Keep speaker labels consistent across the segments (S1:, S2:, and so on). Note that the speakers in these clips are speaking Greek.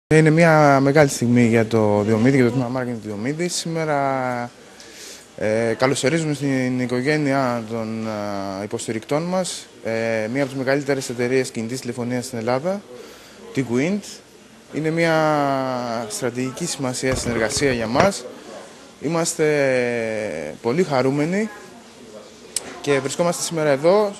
S1: Είναι μια μεγάλη στιγμή για το Διομήδη, για το τμήμα Μάρκετινγκ του Διομήδη. Σήμερα καλωσορίζουμε στην οικογένεια των υποστηρικτών μας μία από τις μεγαλύτερες εταιρείες κινητής τηλεφωνίας στην Ελλάδα, τη Wind. Είναι μια στρατηγική σημασία συνεργασία για μας. Είμαστε πολύ χαρούμενοι και βρισκόμαστε σήμερα εδώ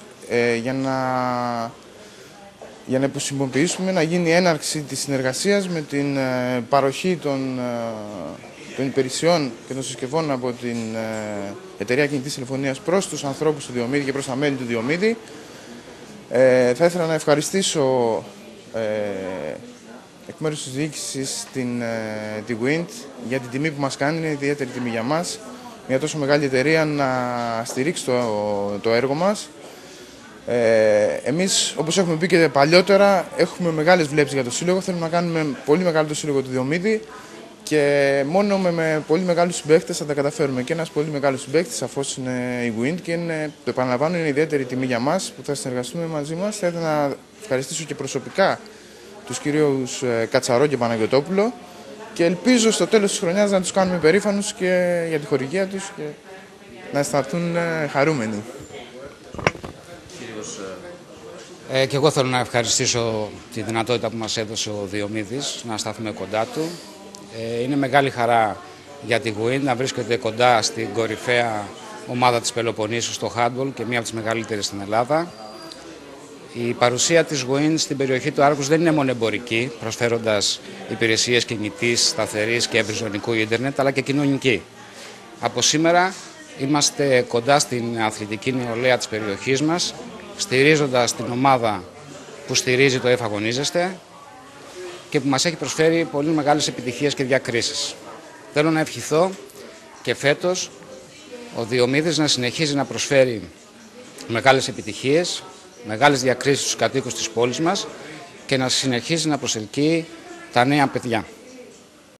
S1: για να υποσημοποιήσουμε να γίνει έναρξη της συνεργασίας με την παροχή των υπηρεσιών και των συσκευών από την εταιρεία κινητής τηλεφωνίας προς τους ανθρώπους του Διομήδη και προς τα μέλη του Διομήδη. Θα ήθελα να ευχαριστήσω εκ μέρους της διοίκησης τη Wind για την τιμή που μας κάνει. Είναι ιδιαίτερη τιμή για μας, μια τόσο μεγάλη εταιρεία να στηρίξει το έργο μας. Εμείς, όπως έχουμε πει και παλιότερα, έχουμε μεγάλες βλέψεις για το σύλλογο. Θέλουμε να κάνουμε πολύ μεγάλο το σύλλογο του Διομήδη και μόνο με πολύ μεγάλους συμπαίκτες θα τα καταφέρουμε. Και ένας πολύ μεγάλος συμπαίκτης σαφώς είναι η Wind και το επαναλαμβάνω, είναι ιδιαίτερη τιμή για μας που θα συνεργαστούμε μαζί μας. Θα ήθελα να ευχαριστήσω και προσωπικά τους κυρίους Κατσαρό και Παναγιωτόπουλο και ελπίζω στο τέλος της χρονιάς να τους κάνουμε περήφανους και για τη χορηγία τους και να αισθανθούν χαρούμενοι.
S2: Και εγώ θέλω να ευχαριστήσω τη δυνατότητα που μας έδωσε ο Διομήδης να σταθούμε κοντά του. Είναι μεγάλη χαρά για τη Wind να βρίσκεται κοντά στην κορυφαία ομάδα της Πελοποννήσου στο handball και μία από τις μεγαλύτερες στην Ελλάδα. Η παρουσία της Wind στην περιοχή του Άργους δεν είναι μόνο εμπορική, προσφέροντας υπηρεσίες κινητής, σταθερής και ευρυζωνικού ίντερνετ, αλλά και κοινωνική. Από σήμερα είμαστε κοντά στην αθλητική νεολαία της περιοχής μας, στηρίζοντας την ομάδα που στηρίζει το Εφαγωνίζεστε και που μας έχει προσφέρει πολύ μεγάλες επιτυχίες και διακρίσεις. Θέλω να ευχηθώ και φέτος ο Διομήδης να συνεχίζει να προσφέρει μεγάλες επιτυχίες, μεγάλες διακρίσεις στους κατοίκους της πόλης μας και να συνεχίζει να προσελκύει τα νέα παιδιά.